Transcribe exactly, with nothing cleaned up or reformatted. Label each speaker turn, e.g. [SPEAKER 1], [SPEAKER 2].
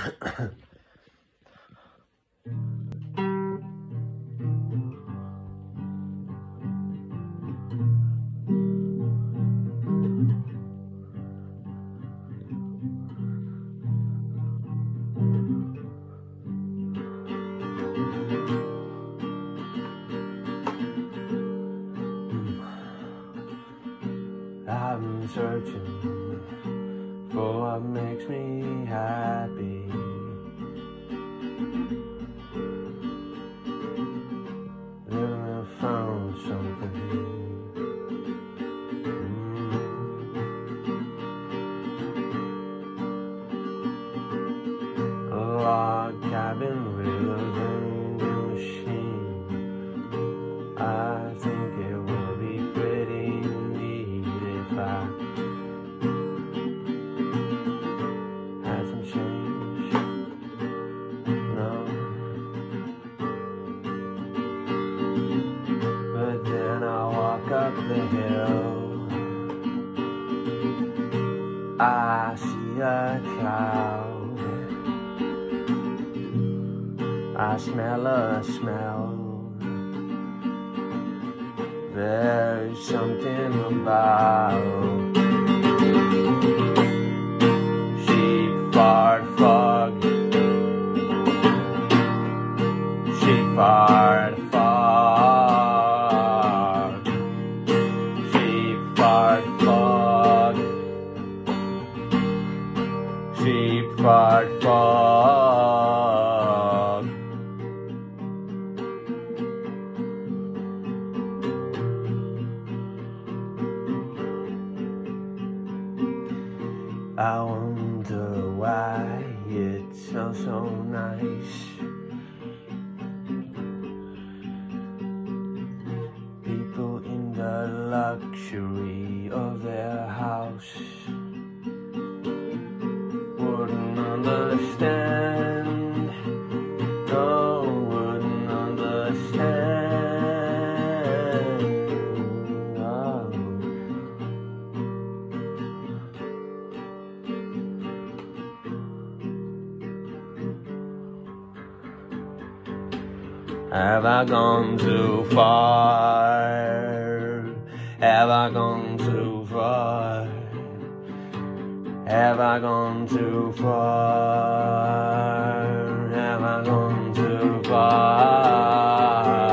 [SPEAKER 1] I'm searching for what makes me happy. Then I found something. Mm. A log cabin with a vending machine. I think it will be pretty neat if I had some change. No, but then I walk up the hill, I see a cloud, I smell a smell. There's something about sheep fart fog, sheep fart fog, sheep fart fog, sheep fart fog. I wonder why it smells so nice. People in the luxury of their house wouldn't understand. No, wouldn't understand. Oh. Have I gone too far? Have I gone too far? Have I gone too far? Have I gone too far?